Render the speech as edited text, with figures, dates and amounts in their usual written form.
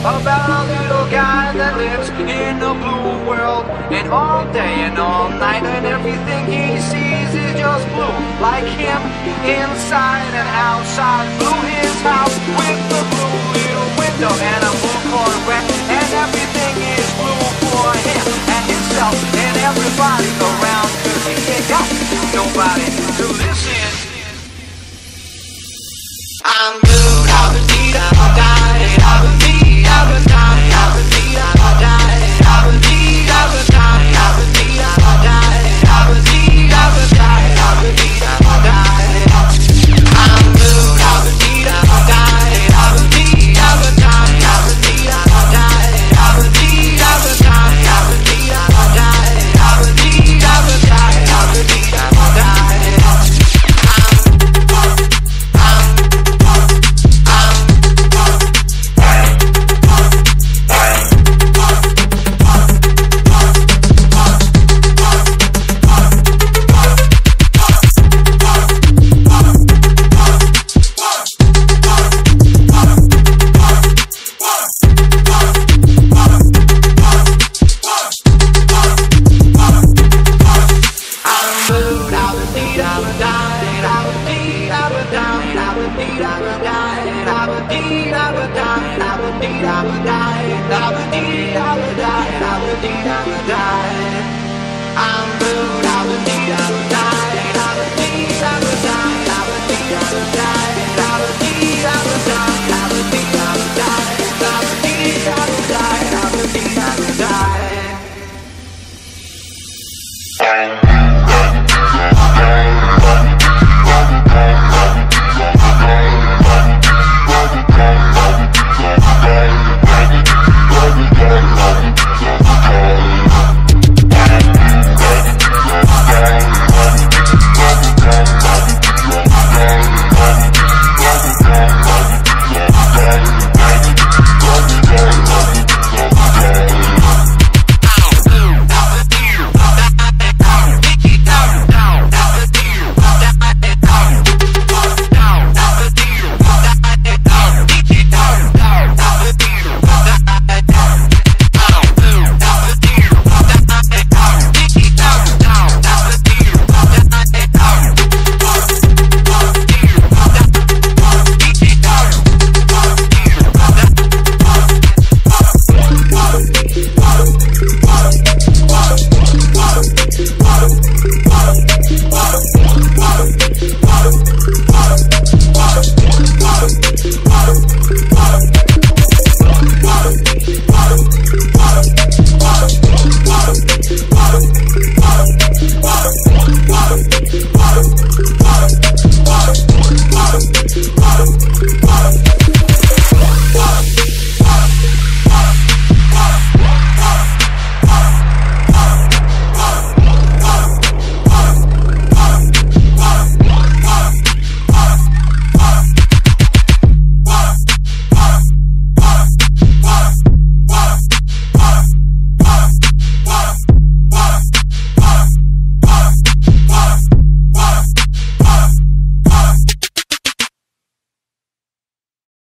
about a little guy that lives in a blue world, and all day and all night, and everything he sees is just blue. Like him, inside and outside, blue his house with the blue little window and a blue Corvette, and everything is blue for him and himself and everybody around, 'cause he ain't got nobody to listen. I'm blue, I've been beat, I've died, I've been beat, I've been died, I've been beat, I've died, I've been beat, I've been died, I've been beat, I've died, I've been beat, I've been died, I've been beat, I've died. I'm blue, I've been beat, I've died, I've been beat, I've been died, I've been beat, I've died, I've been beat, I've been died, I've been beat, I've died, I've been beat, I've been died, I've been beat, I've died. I'm